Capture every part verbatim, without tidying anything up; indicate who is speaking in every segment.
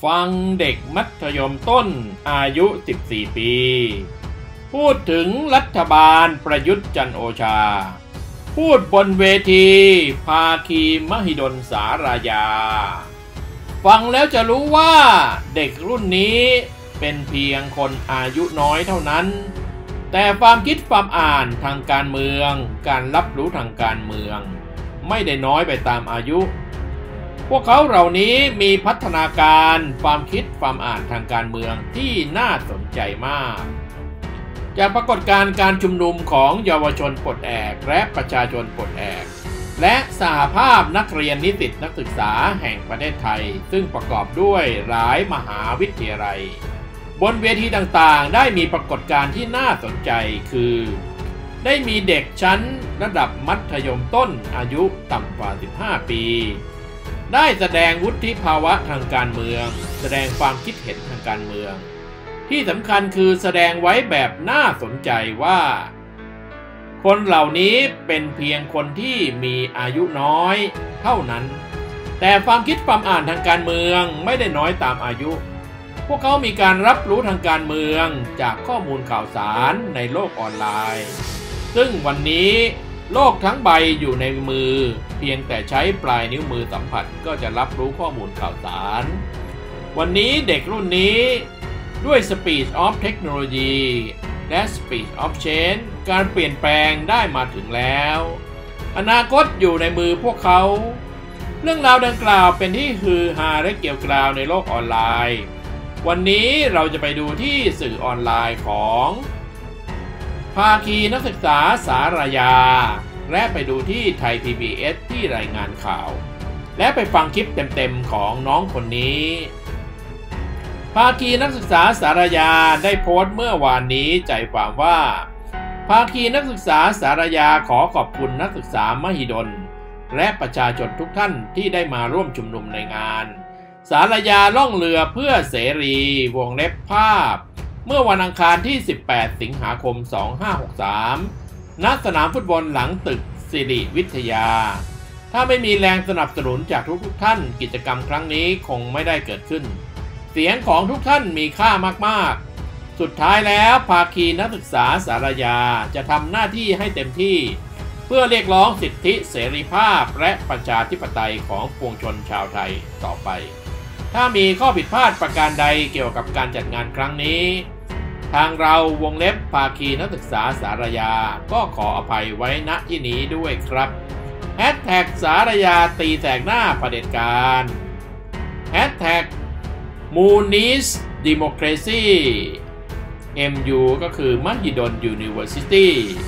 Speaker 1: ฟังเด็กมัธยมต้นอายุสิบสี่ปีพูดถึงรัฐบาลประยุทธ์จันทร์โอชาพูดบนเวทีภาคีมหิดลสารายาฟังแล้วจะรู้ว่าเด็กรุ่นนี้เป็นเพียงคนอายุน้อยเท่านั้นแต่ความคิดความอ่านทางการเมืองการรับรู้ทางการเมืองไม่ได้น้อยไปตามอายุพวกเขาเหล่านี้มีพัฒนาการความคิดความอ่านทางการเมืองที่น่าสนใจมากจากปรากฏการณ์การชุมนุมของเยาวชนปลดแอกและประชาชนปลดแอกและสหภาพนักเรียนนิสิตนักศึกษาแห่งประเทศไทยซึ่งประกอบด้วยหลายมหาวิทยาลัยบนเวทีต่างๆได้มีปรากฏการณ์ที่น่าสนใจคือได้มีเด็กชั้นระดับมัธยมต้นอายุต่ำกว่าสิบห้าปีได้แสดงวุฒิภาวะทางการเมืองแสดงความคิดเห็นทางการเมืองที่สำคัญคือแสดงไว้แบบน่าสนใจว่าคนเหล่านี้เป็นเพียงคนที่มีอายุน้อยเท่านั้นแต่ความคิดความอ่านทางการเมืองไม่ได้น้อยตามอายุพวกเขามีการรับรู้ทางการเมืองจากข้อมูลข่าวสารในโลกออนไลน์ซึ่งวันนี้โลกทั้งใบอยู่ในมือเพียงแต่ใช้ปลายนิ้วมือสัมผัสก็จะรับรู้ข้อมูลข่าวสารวันนี้เด็กรุ่นนี้ด้วย Speed of Technology และ Speed of Change การเปลี่ยนแปลงได้มาถึงแล้วอนาคตอยู่ในมือพวกเขาเรื่องราวดังกล่าวเป็นที่ฮือฮาและเกี่ยวกราวในโลกออนไลน์วันนี้เราจะไปดูที่สื่อออนไลน์ของภาคีนักศึกษาสารยาและไปดูที่ไทย พี บี เอส ที่รายงานข่าวและไปฟังคลิปเต็มๆของน้องคนนี้ภาคีนักศึกษาสารยาได้โพสต์เมื่อวานนี้ใจความว่าภาคีนักศึกษาสารยาขอขอบคุณนักศึกษามหิดลและประชาชนทุกท่านที่ได้มาร่วมชุมนุมในงานสารยาล่องเรือเพื่อเสรีวงเล็บภาพเมื่อวันอังคารที่สิบแปดสิงหาคมสองพันห้าร้อยหกสิบสามณสนามฟุตบอลหลังตึกสิริวิทยาถ้าไม่มีแรงสนับสนุนจากทุกๆท่านกิจกรรมครั้งนี้คงไม่ได้เกิดขึ้นเสียงของทุกท่านมีค่ามากๆสุดท้ายแล้วภาคีนักศึกษาสารยาจะทำหน้าที่ให้เต็มที่เพื่อเรียกร้องสิทธิเสรีภาพและประชาธิปไตยของปวงชนชาวไทยต่อไปถ้ามีข้อผิดพลาดประการใดเกี่ยวกับการจัดงานครั้งนี้ทางเราวงเล็บภาคีนักศึกษาสารยาก็ขออภัยไว้ณที่นี้ด้วยครับแฮชแท็กสารยาตีแสกหน้าเผด็จการแฮชแท็กมูนิสดิโมคราซี เอ็ม ยู ก็คือมหิดล University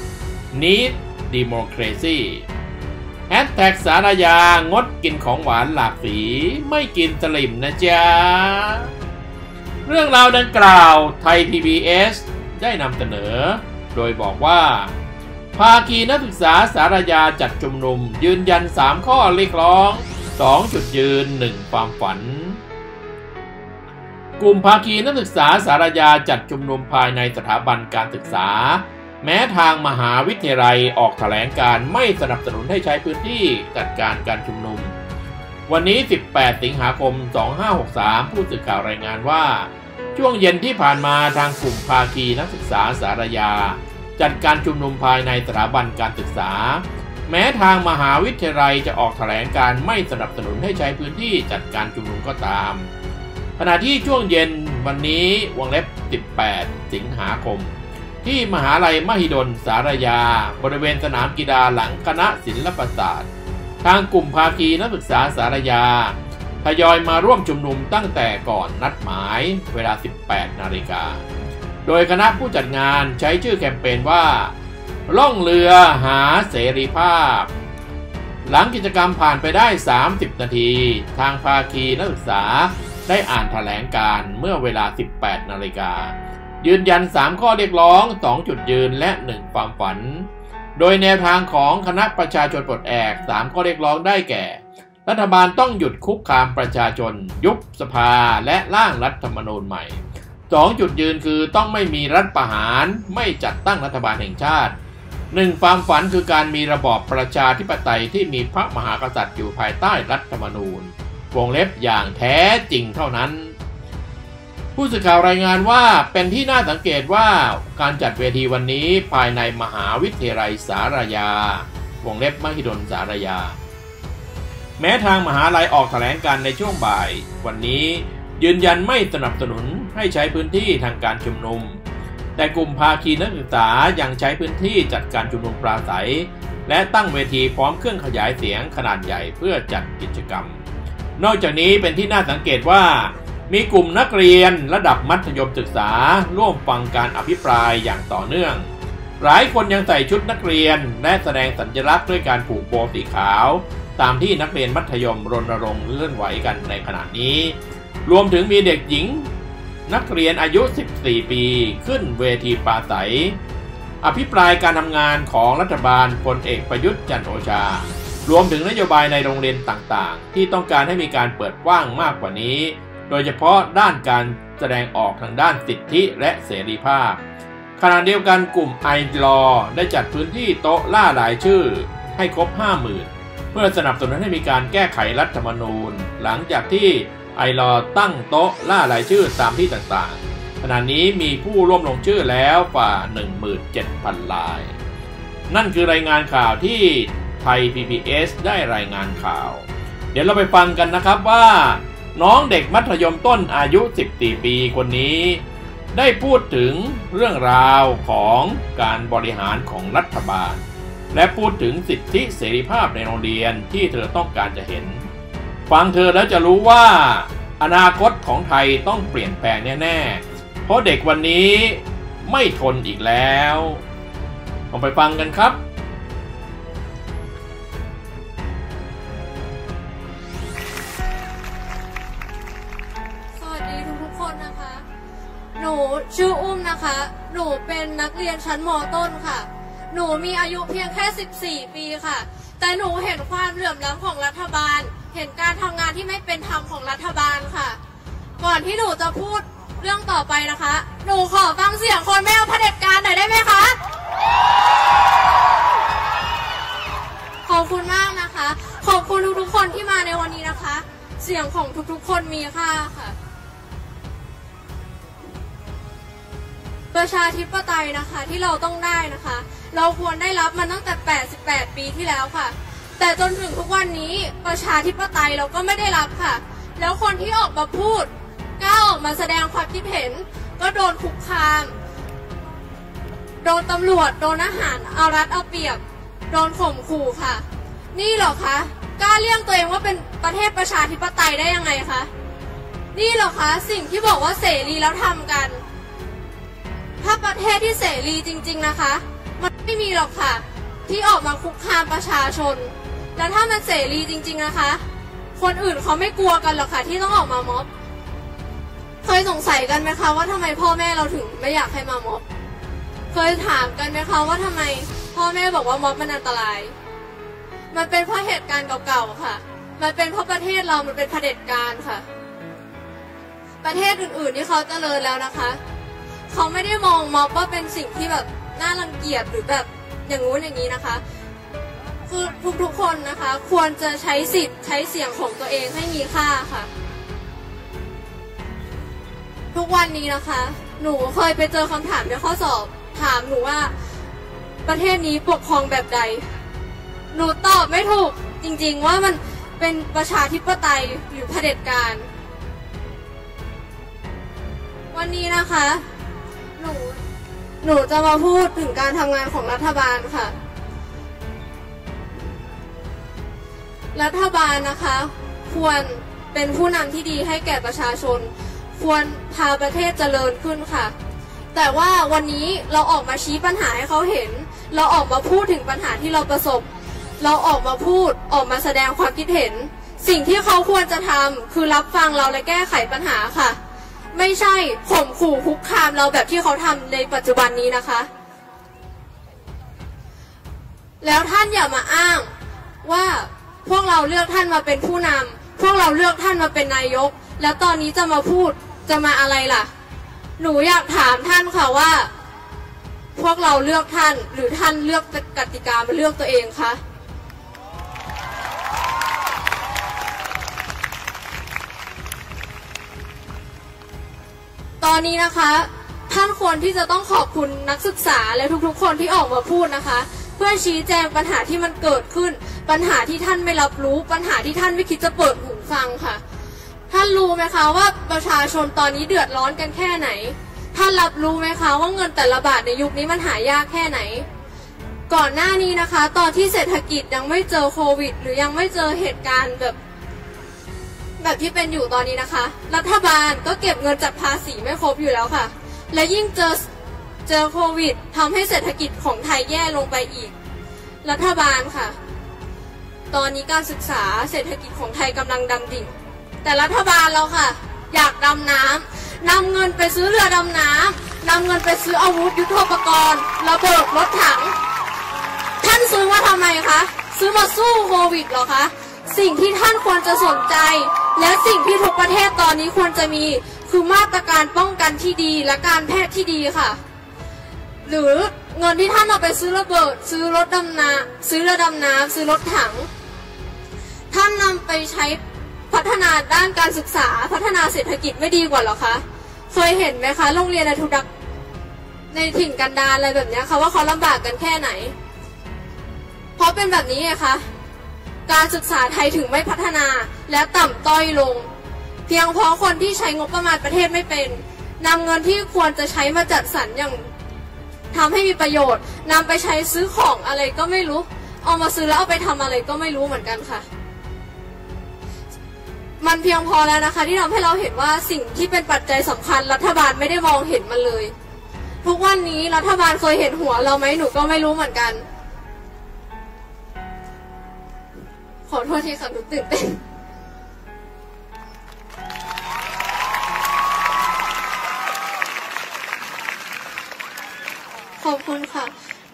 Speaker 1: Need Democracy แฮชแท็กสารยางดกินของหวานหลากสีไม่กินสลิมนะจ๊ะเรื่องราวดังกล่าวไทย พี บี เอส ได้นำเสนอโดยบอกว่าภาคีนักศึกษาสารยาจัดชุมนุมยืนยันสามข้อเรียกร้องสองจุดยืนหนึ่งความฝันกลุ่มภาคีนักศึกษาสารยาจัดชุมนุมภายในสถาบันการศึกษาแม้ทางมหาวิทยาลัยออกแถลงการไม่สนับสนุนให้ใช้พื้นที่จัดการการชุมนุมวันนี้สิบแปดสิงหาคมสองพันห้าร้อยหกสิบสามผู้สื่อข่าวรายงานว่าช่วงเย็นที่ผ่านมาทางกลุ่มภาคีนักศึกษาสารยาจัดการชุมนุมภายในสถาบันการศึกษาแม้ทางมหาวิทยาลัยจะออกแถลงการไม่สนับสนุนให้ใช้พื้นที่จัดการชุมนุมก็ตามขณะที่ช่วงเย็นวันนี้วงเล็บสิบแปดสิงหาคมที่มหาลัยมหิดลสารยาบริเวณสนามกีฬาหลังคณะศิลปศาสตร์ทางกลุ่มภาคีนักศึกษาสารยาทยอยมาร่วมชุมนุมตั้งแต่ก่อนนัดหมายเวลา สิบแปดนาฬิกาโดยคณะผู้จัดงานใช้ชื่อแคมเปญว่าล่องเรือหาเสรีภาพหลังกิจกรรมผ่านไปได้สามสิบนาทีทางภาคีนักศึกษาได้อ่านแถลงการเมื่อเวลา สิบแปดนาฬิกายืนยันสามข้อเรียกร้องสองจุดยืนและหนึ่งความฝันโดยแนวทางของคณะประชาชนปลดแอกสามข้อเรียกร้องได้แก่รัฐบาลต้องหยุดคุกคามประชาชนยุบสภาและร่างรัฐธรรมนูญใหม่สองจุดยืนคือต้องไม่มีรัฐประหารไม่จัดตั้งรัฐบาลแห่งชาติหนึ่งความฝันคือการมีระบอบประชาธิปไตยที่มีพระมหากษัตริย์อยู่ภายใต้รัฐธรรมนูญวงเล็บอย่างแท้จริงเท่านั้นผู้สื่อข่าวรายงานว่าเป็นที่น่าสังเกตว่าการจัดเวทีวันนี้ภายในมหาวิทยาลัยสารยาวงเล็บมหิดลสารยาแม้ทางมหาลัยออกแถลงการในช่วงบ่ายวันนี้ยืนยันไม่สนับสนุนให้ใช้พื้นที่ทางการชุมนุมแต่กลุ่มภาคีนักศึกษายังใช้พื้นที่จัดการชุมนุมปราศัยและตั้งเวทีพร้อมเครื่องขยายเสียงขนาดใหญ่เพื่อจัดกิจกรรมนอกจากนี้เป็นที่น่าสังเกตว่ามีกลุ่มนักเรียนระดับมัธยมศึกษาร่วมฟังการอภิปรายอย่างต่อเนื่องหลายคนยังใส่ชุดนักเรียนและแสดงสัญลักษณ์ด้วยการผูกโบสีขาวตามที่นักเรียนมัธยมรณรงค์เลื่อนไหวกันในขณะนี้รวมถึงมีเด็กหญิงนักเรียนอายุสิบสี่ปีขึ้นเวทีปราศัยอภิปรายการทำงานของรัฐบาลพลเอกประยุทธ์จันทร์โอชารวมถึงนโยบายในโรงเรียนต่างๆที่ต้องการให้มีการเปิดกว้างมากกว่านี้โดยเฉพาะด้านการแสดงออกทางด้านสิทธิและเสรีภาพขณะเดียวกันกลุ่มไอลอได้จัดพื้นที่โต๊ะล่ารายชื่อให้ครบ ห้าหมื่น เพื่อสนับสนุนให้มีการแก้ไขรัฐธรรมนูญหลังจากที่ไอลอตั้งโต๊ะล่ารายชื่อตามที่ต่างๆขณะนี้มีผู้ร่วมลงชื่อแล้วกว่า หนึ่งหมื่นเจ็ดพัน รายนั่นคือรายงานข่าวที่ไทย พี บี เอส ได้รายงานข่าวเดี๋ยวเราไปฟังกันนะครับว่าน้องเด็กมัธยมต้นอายุสิบสี่ปีคนนี้ได้พูดถึงเรื่องราวของการบริหารของรัฐบาลและพูดถึงสิทธิเสรีภาพในโรงเรียนที่เธอต้องการจะเห็นฟังเธอแล้วจะรู้ว่าอนาคตของไทยต้องเปลี่ยนแปลงแน่ๆเพราะเด็กวันนี้ไม่ทนอีกแล้วลองไปฟังกันครับ
Speaker 2: หนูชื่ออุ้มนะคะหนูเป็นนักเรียนชั้นม.ต้นค่ะหนูมีอายุเพียงแค่สิบสี่ปีค่ะแต่หนูเห็นความเหลื่อมล้ำของรัฐบาลเห็นการทำงานที่ไม่เป็นธรรมของรัฐบาลค่ะก่อนที่หนูจะพูดเรื่องต่อไปนะคะหนูขอฟังเสียงคนไม่เอาเผด็จการหน่อยได้ไหมคะขอบคุณมากนะคะขอบคุณทุกๆคนที่มาในวันนี้นะคะเสียงของทุกๆคนมีค่าค่ะประชาธิปไตยนะคะที่เราต้องได้นะคะเราควรได้รับมันตั้งแต่แปดสิบแปดปีที่แล้วค่ะแต่จนถึงทุกวันนี้ประชาธิปไตยเราก็ไม่ได้รับค่ะแล้วคนที่ออกมาพูดกล้าออกมาแสดงความคิดเห็นก็โดนคุกคามโดนตำรวจโดนอาหารเอารัดเอาเปรียบโดนข่มขู่ค่ะนี่เหรอคะกล้าเรียกตัวเองว่าเป็นประเทศประชาธิปไตยได้ยังไงคะนี่เหรอคะสิ่งที่บอกว่าเสรีแล้วทำกันถ้าประเทศที่เสรีจริงๆนะคะมันไม่มีหรอกค่ะที่ออกมาคุกคามประชาชนแล้วถ้ามันเสรีจริงๆนะคะคนอื่นเขาไม่กลัวกันหรอกค่ะที่ต้องออกมาม็อบเคยสงสัยกันไหมคะว่าทำไมพ่อแม่เราถึงไม่อยากให้มาม็อบเคยถามกันไหมคะว่าทำไมพ่อแม่บอกว่าม็อบมันอันตรายมันเป็นเพราะเหตุการณ์เก่าๆค่ะมันเป็นเพราะประเทศเรามันเป็นเผด็จการค่ะประเทศอื่นๆที่เขาเจริญแล้วนะคะเขาไม่ได้มองม็อบว่าเป็นสิ่งที่แบบน่ารังเกียจหรือแบบอย่างงู้นอย่างนี้นะคะคือทุกๆคนนะคะควรจะใช้สิทธิ์ใช้เสียงของตัวเองให้มีค่าค่ะทุกวันนี้นะคะหนูเคยไปเจอคำถามในข้อสอบถามหนูว่าประเทศนี้ปกครองแบบใดหนูตอบไม่ถูกจริงๆว่ามันเป็นประชาธิปไตยหรือเผด็จการวันนี้นะคะหนูหนูจะมาพูดถึงการทำงานของรัฐบาลค่ะรัฐบาลนะคะควรเป็นผู้นำที่ดีให้แก่ประชาชนควรพาประเทศเจริญขึ้นค่ะแต่ว่าวันนี้เราออกมาชี้ปัญหาให้เขาเห็นเราออกมาพูดถึงปัญหาที่เราประสบเราออกมาพูดออกมาแสดงความคิดเห็นสิ่งที่เขาควรจะทำคือรับฟังเราและแก้ไขปัญหาค่ะไม่ใช่ข่มขู่คุกคามเราแบบที่เขาทำในปัจจุบันนี้นะคะแล้วท่านอย่ามาอ้างว่าพวกเราเลือกท่านมาเป็นผู้นำพวกเราเลือกท่านมาเป็นนายกแล้วตอนนี้จะมาพูดจะมาอะไรล่ะหนูอยากถามท่านค่ะว่าพวกเราเลือกท่านหรือท่านเลือกกติกามาเลือกตัวเองคะตอนนี้นะคะท่านควรที่จะต้องขอบคุณนักศึกษาและทุกๆคนที่ออกมาพูดนะคะเพื่อชี้แจงปัญหาที่มันเกิดขึ้นปัญหาที่ท่านไม่รับรู้ปัญหาที่ท่านไม่คิดจะเปิดหูฟังค่ะท่านรู้ไหมคะว่าประชาชนตอนนี้เดือดร้อนกันแค่ไหนท่านรับรู้ไหมคะว่าเงินแต่ละบาทในยุคนี้มันหายากแค่ไหนก่อนหน้านี้นะคะตอนที่เศรษฐกิจยังไม่เจอโควิดหรือยังไม่เจอเหตุการณ์แบบแบบที่เป็นอยู่ตอนนี้นะคะรัฐบาลก็เก็บเงินจากภาษีไม่ครบอยู่แล้วค่ะและยิ่งเจอเจอโควิดทำให้เศรษฐกิจของไทยแย่ลงไปอีกรัฐบาลค่ะตอนนี้การศึกษาเศรษฐกิจของไทยกำลังดำดิ่งแต่รัฐบาลเราค่ะอยากดำน้ำนำเงินไปซื้อเรือดำน้ำนำเงินไปซื้ออาวุธยุทโธปกรณ์ระเบิดรถถังท่านซื้อมาทำไมคะซื้อมาสู้โควิดเหรอคะสิ่งที่ท่านควรจะสนใจและสิ่งที่ทุกประเทศตอนนี้ควรจะมีคือมาตรการป้องกันที่ดีและการแพทย์ที่ดีค่ะหรือเงินที่ท่านเอาไปซื้อระเบิดซื้อรถดำน้ำซื้อเรือดำน้ำซื้อรถถังท่านนำไปใช้พัฒนาด้านการศึกษาพัฒนาเศรษฐกิจไม่ดีกว่าหรอคะเคยเห็นไหมคะโรงเรียนในทุดักในถิ่นกันดารอะไรแบบนี้ค่ะว่าเขาลำบากกันแค่ไหนเพราะเป็นแบบนี้ไงคะการศึกษาไทยถึงไม่พัฒนาและต่ำต้อยลงเพียงเพราะคนที่ใช้งบประมาณประเทศไม่เป็นนำเงินที่ควรจะใช้มาจัดสรรอย่างทำให้มีประโยชน์นำไปใช้ซื้อของอะไรก็ไม่รู้เอามาซื้อแล้วเอาไปทำอะไรก็ไม่รู้เหมือนกันค่ะมันเพียงพอแล้วนะคะที่ทำให้เราเห็นว่าสิ่งที่เป็นปัจจัยสำคัญรัฐบาลไม่ได้มองเห็นมันเลยทุกวันนี้รัฐบาลเคยเห็นหัวเราไหมหนูก็ไม่รู้เหมือนกันขอโทษทีค่ะหนูตื่นเต้นขอบคุณค่ะ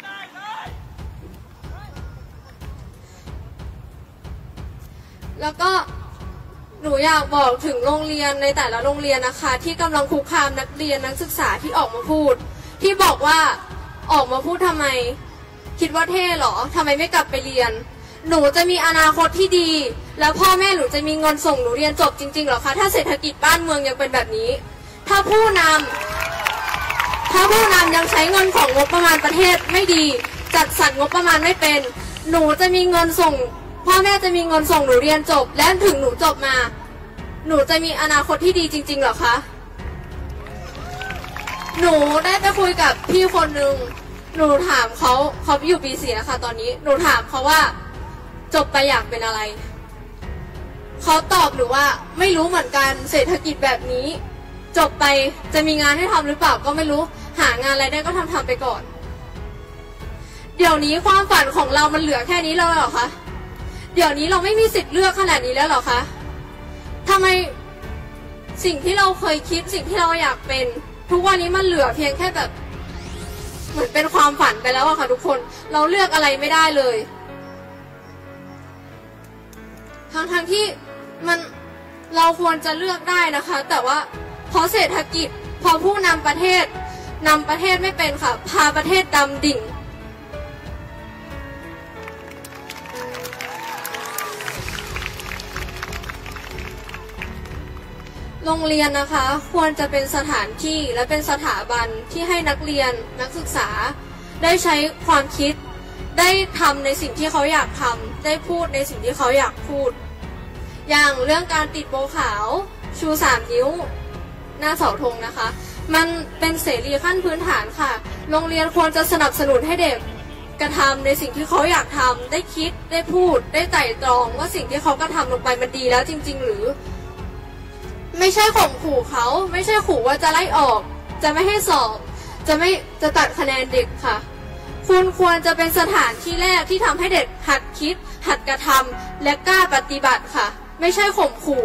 Speaker 2: แล้วก็หนูอยากบอกถึงโรงเรียนในแต่ละโรงเรียนนะคะที่กำลังคุกคามนักเรียนนักศึกษาที่ออกมาพูดที่บอกว่าออกมาพูดทำไมคิดว่าเท่หรอทำไมไม่กลับไปเรียนหนูจะมีอนาคตที่ดีแล้วพ่อแม่หนูจะมีเงินส่งหนูเรียนจบจริงๆหรอคะถ้าเศรษฐกิจบ้านเมืองยังเป็นแบบนี้ถ้าผู้นำถ้าผู้นำยังใช้เงินของงบประมาณประเทศไม่ดีจัดสรรงบประมาณไม่เป็นหนูจะมีเงินส่งพ่อแม่จะมีเงินส่งหนูเรียนจบและถึงหนูจบมาหนูจะมีอนาคตที่ดีจริงๆหรอคะหนูได้ไปคุยกับพี่คนหนึ่งหนูถามเขาเขาอยู่ปีสี่แล้วค่ะตอนนี้หนูถามเขาว่าจบไปอยากเป็นอะไรเขาตอบหนูว่าไม่รู้เหมือนกันเศรษฐกิจแบบนี้จบไปจะมีงานให้ทำหรือเปล่าก็ไม่รู้หางานอะไรได้ก็ทำทำไปก่อนเดี๋ยวนี้ความฝันของเรามันเหลือแค่นี้แล้วเหรอคะเดี๋ยวนี้เราไม่มีสิทธิ์เลือกขนาดนี้แล้วเหรอคะทำไมสิ่งที่เราเคยคิดสิ่งที่เราอยากเป็นทุกวันนี้มันเหลือเพียงแค่แบบเหมือนเป็นความฝันไปแล้วอะค่ะทุกคนเราเลือกอะไรไม่ได้เลยทั้งทั้งที่มันเราควรจะเลือกได้นะคะแต่ว่าเพราะเศรษฐกิจพอผู้นำประเทศนำประเทศไม่เป็นค่ะพาประเทศดำดิ่งโรงเรียนนะคะควรจะเป็นสถานที่และเป็นสถาบันที่ให้นักเรียนนักศึกษาได้ใช้ความคิดได้ทำในสิ่งที่เขาอยากทำได้พูดในสิ่งที่เขาอยากพูดอย่างเรื่องการติดโบขาวชูสามนิ้วหน้าเสาธงนะคะมันเป็นเสรีขั้นพื้นฐานค่ะโรงเรียนควรจะสนับสนุนให้เด็กกระทำในสิ่งที่เขาอยากทำได้คิดได้พูดได้ไต่ตรองว่าสิ่งที่เขากระทำลงไปมันดีแล้วจริงๆหรือไม่ใช่ข่มขู่เขาไม่ใช่ขู่ว่าจะไล่ออกจะไม่ให้สอบจะไม่จะตัดคะแนนเด็กค่ะคุณควรจะเป็นสถานที่แรกที่ทำให้เด็กหัดคิดหัดกระทำและกล้าปฏิบัติค่ะไม่ใช่ข่มขู่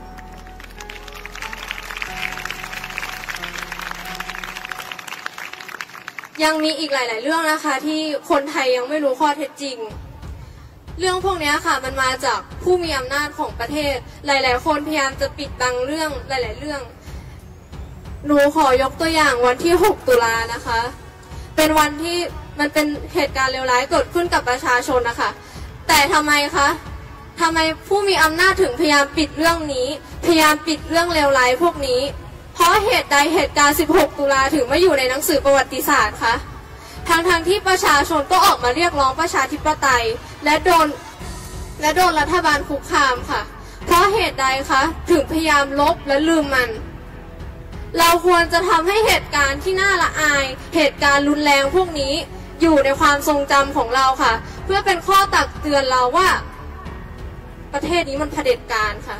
Speaker 2: ยังมีอีกหลายๆเรื่องนะคะที่คนไทยยังไม่รู้ข้อเท็จจริงเรื่องพวกนี้ค่ะมันมาจากผู้มีอำนาจของประเทศหลายๆคนพยายามจะปิดบังเรื่องหลายๆเรื่องหนูขอยกตัวอย่างวันที่หกตุลานะคะเป็นวันที่มันเป็นเหตุการณ์เลวร้ายเกิดขึ้นกับประชาชนนะคะแต่ทำไมคะทำไมผู้มีอำนาจถึงพยายามปิดเรื่องนี้พยายามปิดเรื่องเลวร้ายพวกนี้เพราะเหตุใดเหตุการณ์ สิบหก ตุลาถึงไม่อยู่ในหนังสือประวัติศาสตร์คะทั้งทางที่ประชาชนก็ออกมาเรียกร้องประชาธิปไตยและโดนและโดนรัฐบาลคุกคามค่ะเพราะเหตุใดคะถึงพยายามลบและลืมมันเราควรจะทำให้เหตุการณ์ที่น่าละอายเหตุการณ์รุนแรงพวกนี้อยู่ในความทรงจำของเราค่ะเพื่อเป็นข้อตักเตือนเราว่าประเทศนี้มันเผด็จการค่ะ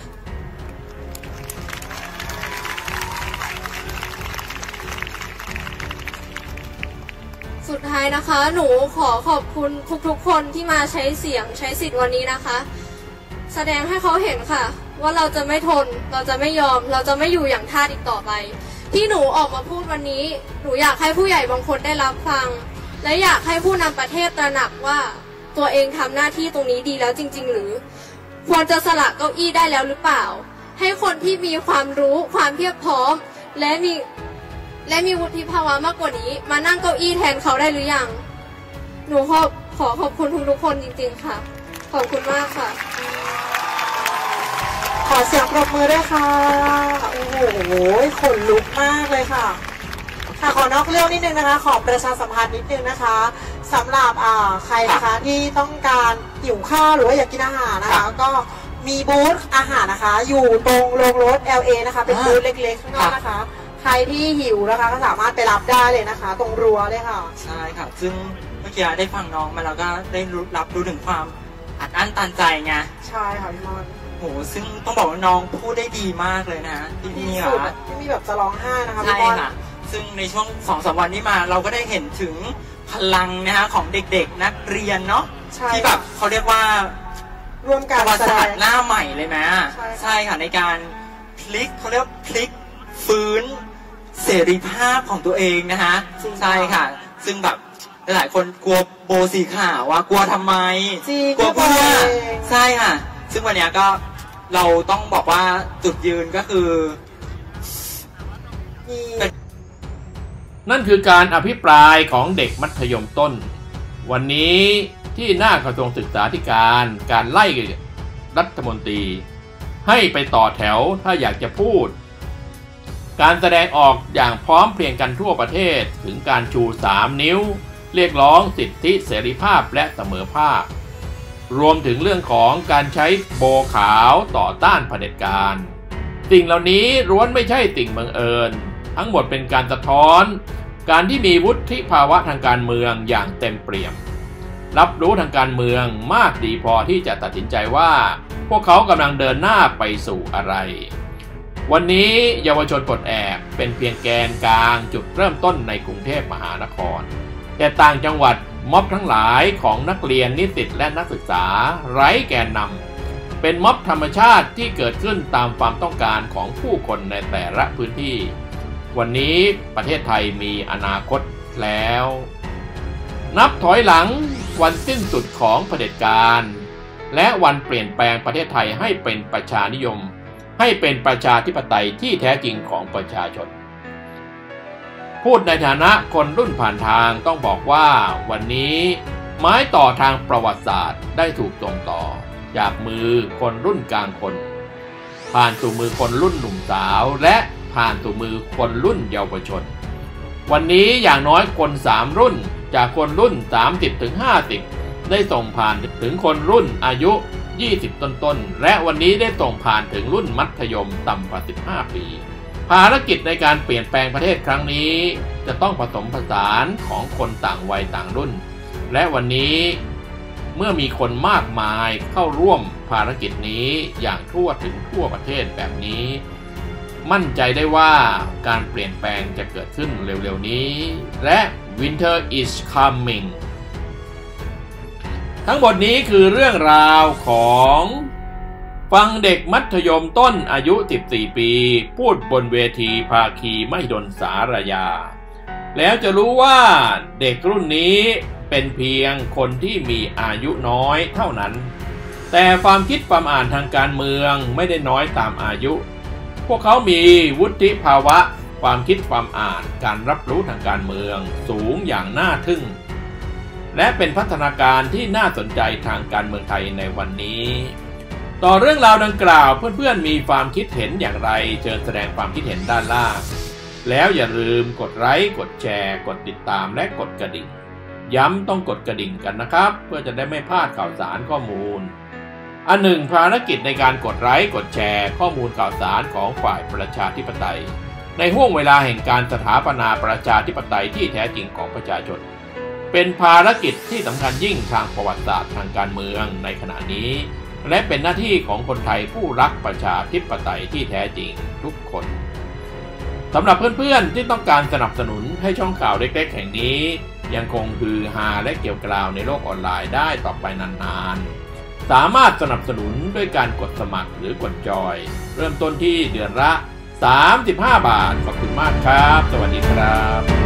Speaker 2: สุดท้ายนะคะหนูขอขอบคุณทุกๆคนที่มาใช้เสียงใช้สิทธิ์วันนี้นะคะแสดงให้เขาเห็นค่ะว่าเราจะไม่ทนเราจะไม่ยอมเราจะไม่อยู่อย่างทาสอีกต่อไปที่หนูออกมาพูดวันนี้หนูอยากให้ผู้ใหญ่บางคนได้รับฟังและอยากให้ผู้นำประเทศตระหนักว่าตัวเองทำหน้าที่ตรงนี้ดีแล้วจริงๆหรือควรจะสละเก้าอี้ได้แล้วหรือเปล่าให้คนที่มีความรู้ความเพียบพร้อมและมีและมีวุฒิภาวะมากกว่านี้มานั่งเก้าอี้แทนเขาได้หรือยังหนูขอขอขอบคุณทุกๆคนจริงๆค่ะขอบคุณมากค่ะ
Speaker 3: ขอเสียงปรบมือด้วยค่ะโอ้โหขนลุกมากเลยค่ะค่ะขอนอกเรื่องนิดนึงนะคะขอประชาสัมพันธ์นิดนึงนะคะสำหรับอ่าใครนะคะที่ต้องการหิวข้าวหรือว่าอยากกินอาหารนะคะก็มีบูธอาหารนะคะอยู่ตรงโรงรถ แอล เอ นะคะเป็นบูธเล็กๆข้างนอกนะคะใครที่หิวนะคะก็สามารถไปรับได้เลยนะคะตรงรั้วเลยค่ะ
Speaker 4: ใช่ค่ะซึ่งเมื่อกี้ได้ฟังน้องมาแล้วก็ได้รับรู้ถึงความอัดอั้นตันใจไง
Speaker 3: ใช่ค่ะพี่มอน
Speaker 4: โหซึ่งต้องบอกว่าน้องพูดได้ดีมากเลยนะที่นี่ค่ะ
Speaker 3: ที่มีแบบจะร้องไห้นะคะ
Speaker 4: ใช่ค่ะซึ่งในช่วงสองสามวันนี้มาเราก็ได้เห็นถึงพลังนะฮะของเด็กๆนักเรียนเนาะที่แบบเขาเรียกว่า
Speaker 3: ร่วมกัน
Speaker 4: แสดงหน้าใหม่เลยนะใช่ค่ะในการพลิกเขาเรียกพลิกฟื้นเสรีภาพของตัวเองนะฮะใช่ค่ะซึ่งแบบหลายคนกลัวโบสีขาวว่ากลัวทำไมกลัวเพื่อใช่ค่ะซึ่งวันนี้ก็เราต้องบอกว่าจุดยืนก็คือ
Speaker 1: นั่นคือการอภิปรายของเด็กมัธยมต้นวันนี้ที่หน้ากระทรวงศึกษาธิการการไล่รัฐมนตรีให้ไปต่อแถวถ้าอยากจะพูดการแสดงออกอย่างพร้อมเพรียงกันทั่วประเทศถึงการชูสามนิ้วเรียกร้องสิทธิเสรีภาพและเสมอภาครวมถึงเรื่องของการใช้โบขาวต่อต้านเผด็จการสิ่งเหล่านี้ล้วนไม่ใช่สิ่งบังเอิญทั้งหมดเป็นการสะท้อนการที่มีวุฒิภาวะทางการเมืองอย่างเต็มเปี่ยมรับรู้ทางการเมืองมากดีพอที่จะตัดสินใจว่าพวกเขากำลังเดินหน้าไปสู่อะไรวันนี้เยาวชนปลดแอกเป็นเพียงแกนกลางจุดเริ่มต้นในกรุงเทพมหานครแต่ต่างจังหวัดม็อบทั้งหลายของนักเรียนนิสิตและนักศึกษาไร้แกนนำเป็นม็อบธรรมชาติที่เกิดขึ้นตามความต้องการของผู้คนในแต่ละพื้นที่วันนี้ประเทศไทยมีอนาคตแล้วนับถอยหลังวันสิ้นสุดของเผด็จการและวันเปลี่ยนแปลงประเทศไทยให้เป็นประชานิยมให้เป็นประชาธิปไตยที่แท้จริงของประชาชนพูดในฐานะคนรุ่นผ่านทางต้องบอกว่าวันนี้ไม้ต่อทางประวัติศาสตร์ได้ถูกส่งต่อจากมือคนรุ่นกลางคนผ่านสู่มือคนรุ่นหนุ่มสาวและผ่านสู่มือคนรุ่นเยาวชนวันนี้อย่างน้อยคนสามรุ่นจากคนรุ่น สามสิบถึงห้าสิบ ได้ส่งผ่านถึงคนรุ่นอายุยี่สิบต้นๆและวันนี้ได้ส่งผ่านถึงรุ่นมัธยมต่ำกว่าสิบห้าปีภารกิจในการเปลี่ยนแปลงประเทศครั้งนี้จะต้องผสมผสานของคนต่างวัยต่างรุ่นและวันนี้เมื่อมีคนมากมายเข้าร่วมภารกิจนี้อย่างทั่วถึงทั่วประเทศแบบนี้มั่นใจได้ว่าการเปลี่ยนแปลงจะเกิดขึ้นเร็วๆนี้และ Winter is coming ทั้งหมดนี้คือเรื่องราวของฟังเด็กมัธยมต้นอายุสิบสี่ปีพูดบนเวทีภาคีมหิดลสารยาแล้วจะรู้ว่าเด็กรุ่นนี้เป็นเพียงคนที่มีอายุน้อยเท่านั้นแต่ความคิดความอ่านทางการเมืองไม่ได้น้อยตามอายุพวกเขามีวุฒิภาวะความคิดความอ่านการรับรู้ทางการเมืองสูงอย่างน่าทึ่งและเป็นพัฒนาการที่น่าสนใจทางการเมืองไทยในวันนี้ต่อเรื่องราวดังกล่าวเพื่อนๆมีความคิดเห็นอย่างไรเชิญแสดงความคิดเห็นด้านล่างแล้วอย่าลืมกดไลค์กดแชร์กดติดตามและกดกระดิ่งย้ำต้องกดกระดิ่งกันนะครับเพื่อจะได้ไม่พลาดข่าวสารข้อมูลอันหนึ่งภารกิจในการกดไลค์กดแชร์ข้อมูลข่าวสารของฝ่ายประชาธิปไตยในห่วงเวลาแห่งการสถาปนาประชาธิปไตยที่แท้จริงของประชาชนเป็นภารกิจที่สำคัญยิ่งทางประวัติศาสตร์ทางการเมืองในขณะนี้และเป็นหน้าที่ของคนไทยผู้รักประชาธิปไตยที่แท้จริงทุกคนสำหรับเพื่อนๆที่ต้องการสนับสนุนให้ช่องข่าวเล็กๆแห่งนี้ยังคงฮือฮาและเกี่ยวกราวในโลกออนไลน์ได้ต่อไปนานๆสามารถสนับสนุนด้วยการกดสมัครหรือกดจอยเริ่มต้นที่เดือนละสามสิบห้าบาทขอบคุณมากครับสวัสดีครับ